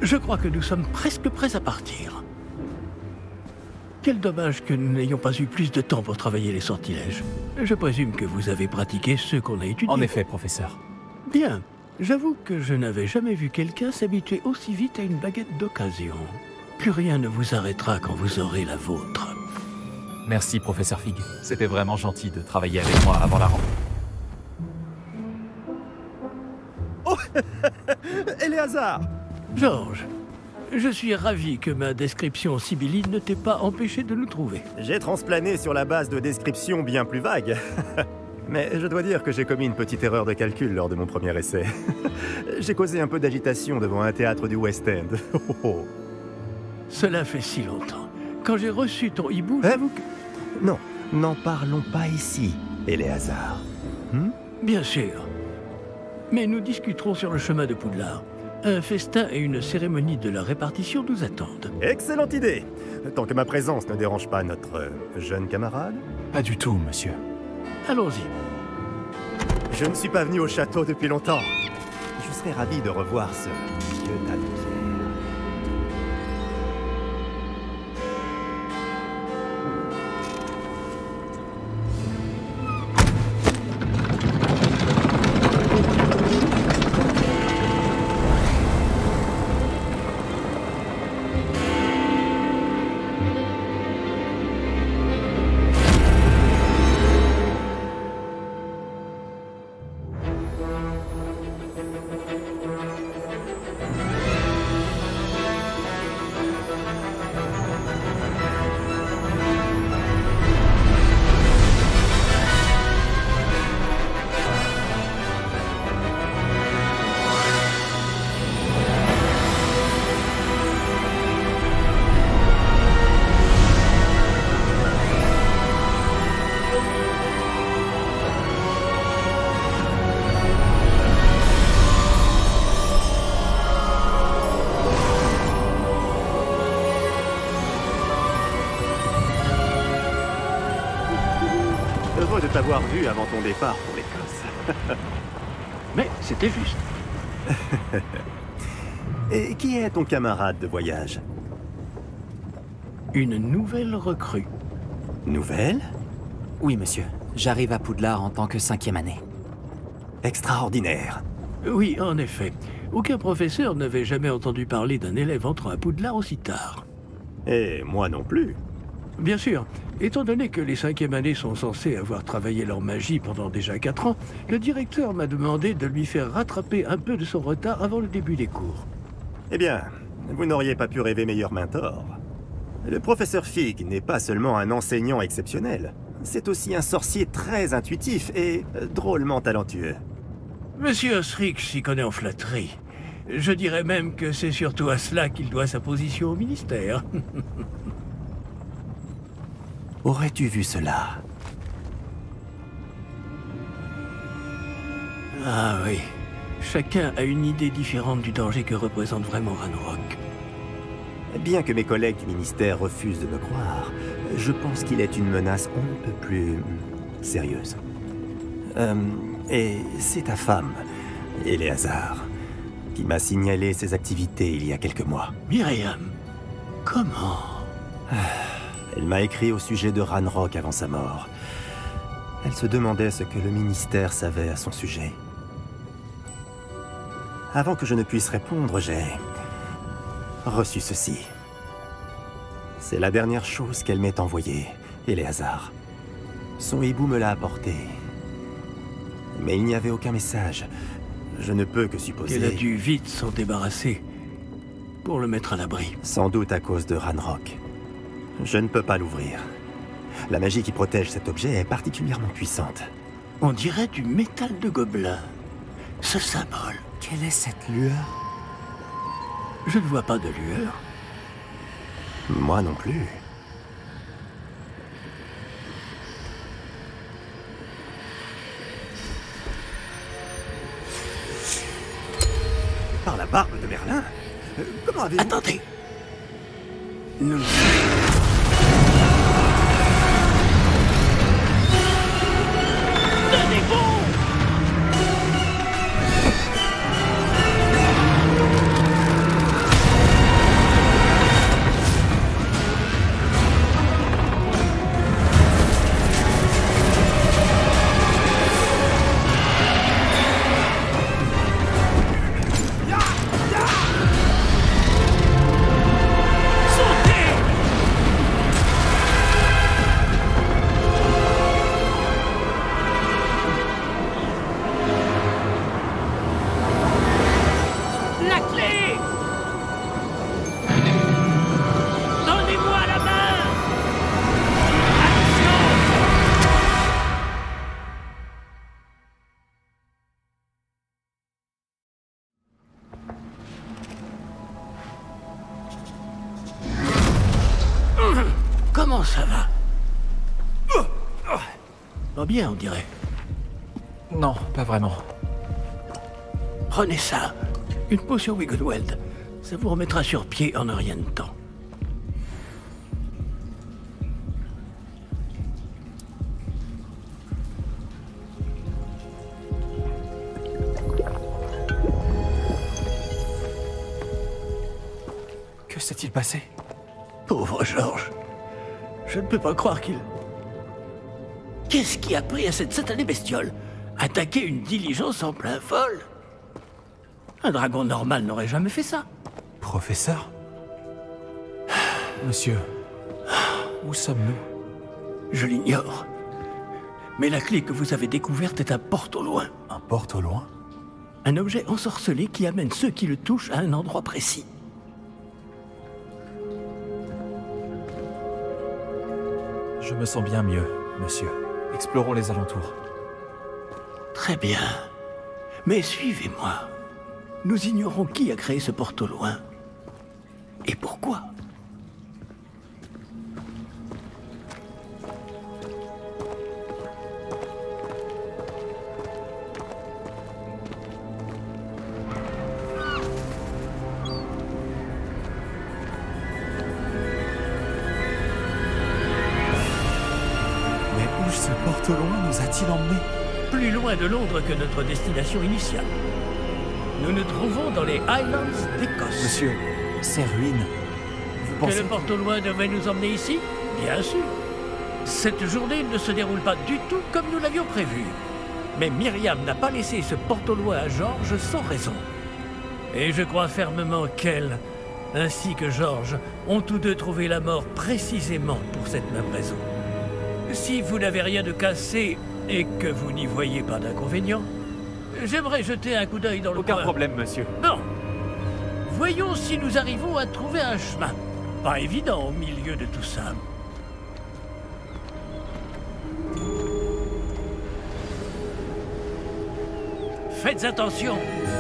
Je crois que nous sommes presque prêts à partir. Quel dommage que nous n'ayons pas eu plus de temps pour travailler les sortilèges. Je présume que vous avez pratiqué ceux qu'on a étudiés. En effet, professeur. Bien. J'avoue que je n'avais jamais vu quelqu'un s'habituer aussi vite à une baguette d'occasion. Plus rien ne vous arrêtera quand vous aurez la vôtre. Merci, professeur Fig. C'était vraiment gentil de travailler avec moi avant la rentrée. Oh Éléazar! Georges, je suis ravi que ma description sibylline ne t'ait pas empêché de nous trouver. J'ai transplané sur la base de descriptions bien plus vagues. Mais je dois dire que j'ai commis une petite erreur de calcul lors de mon premier essai. J'ai causé un peu d'agitation devant un théâtre du West End. Cela fait si longtemps. Quand j'ai reçu ton hibou, j'avoue que... Non, n'en parlons pas ici, Éléazar. Bien sûr. Mais nous discuterons sur le chemin de Poudlard. Un festin et une cérémonie de la répartition nous attendent. Excellente idée! Tant que ma présence ne dérange pas notre jeune camarade. Pas du tout, monsieur. Allons-y. Je ne suis pas venu au château depuis longtemps. Je serais ravi de revoir ce vieux tas de pierres. Heureux de t'avoir vu avant ton départ pour l'Écosse. Mais c'était juste. Et qui est ton camarade de voyage? Une nouvelle recrue. Nouvelle? Oui, monsieur. J'arrive à Poudlard en tant que 5e année. Extraordinaire. Oui, en effet. Aucun professeur n'avait jamais entendu parler d'un élève entrant à Poudlard aussi tard. Et moi non plus. Bien sûr. Étant donné que les 5e années sont censées avoir travaillé leur magie pendant déjà 4 ans, le directeur m'a demandé de lui faire rattraper un peu de son retard avant le début des cours. Eh bien, vous n'auriez pas pu rêver meilleur mentor. Le professeur Fig n'est pas seulement un enseignant exceptionnel, c'est aussi un sorcier très intuitif et drôlement talentueux. Monsieur Osric s'y connaît en flatterie. Je dirais même que c'est surtout à cela qu'il doit sa position au ministère. Aurais-tu vu cela? Ah oui. Chacun a une idée différente du danger que représente vraiment Ranrock. Bien que mes collègues du ministère refusent de me croire, je pense qu'il est une menace on ne peut plus sérieuse. Et c'est ta femme, Éléazar, qui m'a signalé ses activités il y a quelques mois. Myriam, comment? Elle m'a écrit au sujet de Ranrock avant sa mort. Elle se demandait ce que le ministère savait à son sujet. Avant que je ne puisse répondre, j'ai reçu ceci. C'est la dernière chose qu'elle m'ait envoyée, Éléazar. Son hibou me l'a apporté. Mais il n'y avait aucun message. Je ne peux que supposer... qu'elle a dû vite s'en débarrasser pour le mettre à l'abri. Sans doute à cause de Ranrock. Je ne peux pas l'ouvrir. La magie qui protège cet objet est particulièrement puissante. On dirait du métal de gobelin. Ce symbole. Quelle est cette lueur? Je ne vois pas de lueur. Moi non plus. Par la barbe de Merlin? Comment avez-vous... Attendez. Nous... Tenez bon! comment ça va? Pas bien, on dirait. Non, pas vraiment. Prenez ça. Une potion Wiggleweld. Ça vous remettra sur pied en un rien de temps. Que s'est-il passé? Pauvre Georges. Je ne peux pas croire qu'il... Qu'est-ce qui a pris à cette satanée bestiole? Attaquer une diligence en plein vol? Un dragon normal n'aurait jamais fait ça. Professeur? Monsieur, où sommes-nous? Je l'ignore. Mais la clé que vous avez découverte est un porte au loin. Un porte au loin? Un objet ensorcelé qui amène ceux qui le touchent à un endroit précis. Je me sens bien mieux, monsieur. Explorons les alentours. Très bien. Mais suivez-moi. Nous ignorons qui a créé ce porte au loin. Et pourquoi? Mais où ce porte au loin nous a-t-il emmenés? Plus loin de Londres que notre destination initiale. Nous nous trouvons dans les Highlands d'Écosse. Monsieur, ces ruines... Vous Que pensez... le porte au loin devait nous emmener ici? Bien sûr. Cette journée ne se déroule pas du tout comme nous l'avions prévu. Mais Myriam n'a pas laissé ce porte au loin à Georges sans raison. Et je crois fermement qu'elle, ainsi que Georges, ont tous deux trouvé la mort précisément pour cette même raison. Si vous n'avez rien de cassé et que vous n'y voyez pas d'inconvénient, j'aimerais jeter un coup d'œil dans le coin. Aucun problème, monsieur. Bon. Voyons si nous arrivons à trouver un chemin. Pas évident au milieu de tout ça. Faites attention.